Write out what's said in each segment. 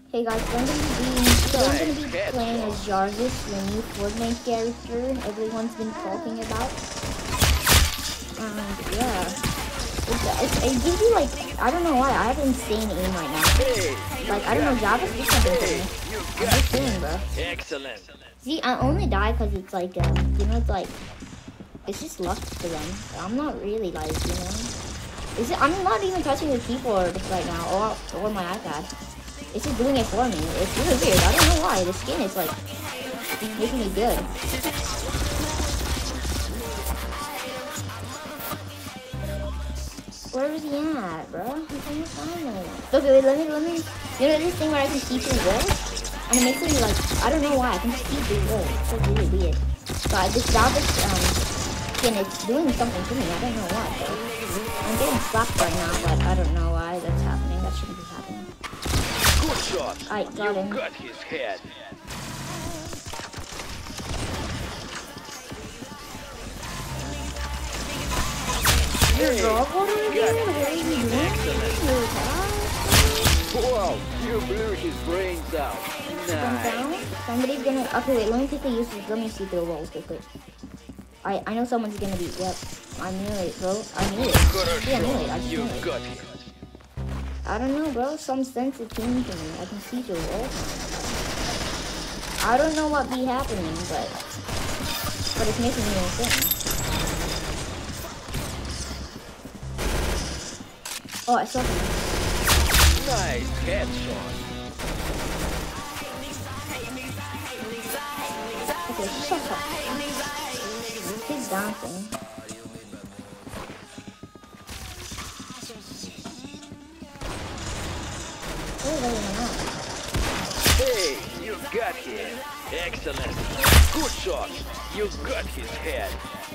Hey guys, I'm gonna be playing as Jarvis, the new Fortnite character everyone's been talking about. And yeah, it gives you like, I don't know why, I have insane aim right now. Like, I don't know, Jarvis did something to me. I'm just saying, bro. Excellent. See, I only die because it's like, you know, it's like, it's just luck to them. I'm not really like, you know, I'm not even touching the keyboard right now or my iPad. It's just doing it for me. It's really weird. I don't know why. The skin is like making me good. Where is he at, bro? I can't find him. Okay, wait, let me. You know this thing where I can see through walls? And it makes me like, I don't know why. I can just see through walls. It's so really weird. But this Jarvis skin, it's doing something to me. I don't know why, though. I'm getting slapped right now, but I don't know why that's happening. That shouldn't be happening. Good shot. I got him. Got his head. Wow, you blew his brains out. Nice. Somebody's gonna. Okay, wait. Let me quickly use this. Let me see through the walls quickly. I know someone's gonna be. Yep. I knew it, bro. I knew it. Yeah, I knew it. I just knew it. Got it. I don't know, bro. Some sense it came to me. I can see through walls. I don't know what be happening, but it's making me insane. Oh, I saw him. Nice headshot. Okay, shut up. He's dancing. Hey, you got him. Excellent. Good shot. You got his head.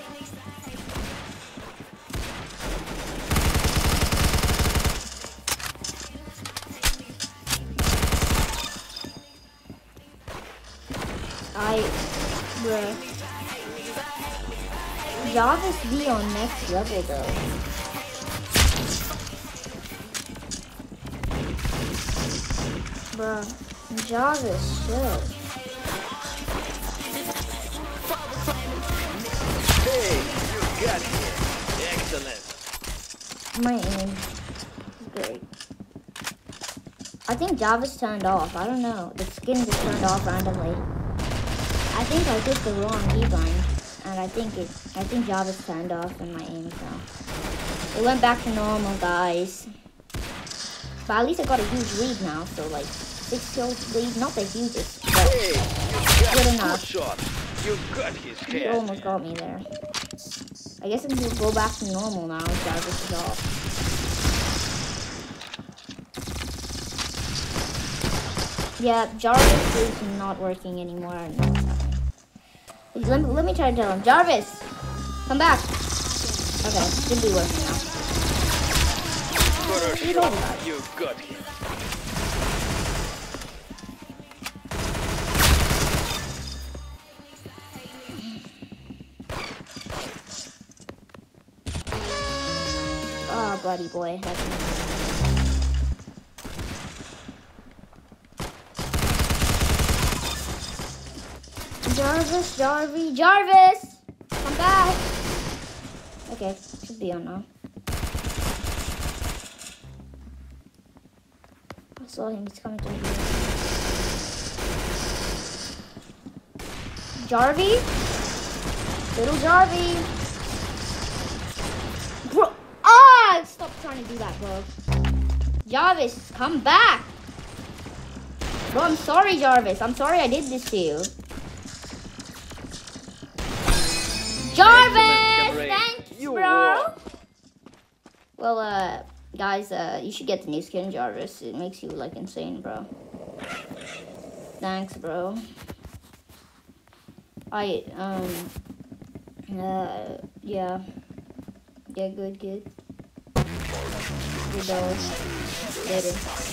Bruh. Jarvis be on next level though. Bruh. Jarvis should. Hey, you got it. Excellent. My aim is great. I think Jarvis turned off. I don't know. The skin just turned off randomly. I think I took the wrong keybind, and I think Jarvis turned off and my aim is now. It went back to normal, guys. But at least I got a huge lead now, so like 6 kills lead, not the hugest, but good enough. Good shot. You got his head. He almost got me there. I guess it will go back to normal now. Jarvis is off. Yeah, Jarvis is not working anymore. I know what's happening. Let me try to tell him. Jarvis, come back. Okay, should be working now. You got him. Oh, buddy boy. Jarvis! Come back! Okay, should be on now. I saw him, he's coming to me. Jarvie? Little Jarvie! Bro! Ah! Stop trying to do that, bro. Jarvis, come back! Bro, I'm sorry, Jarvis. I'm sorry I did this to you. Jarvis! Thanks, bro! Well, guys, you should get the new skin, Jarvis. It makes you, like, insane, bro. Thanks, bro. Yeah. Yeah, good. Good, later.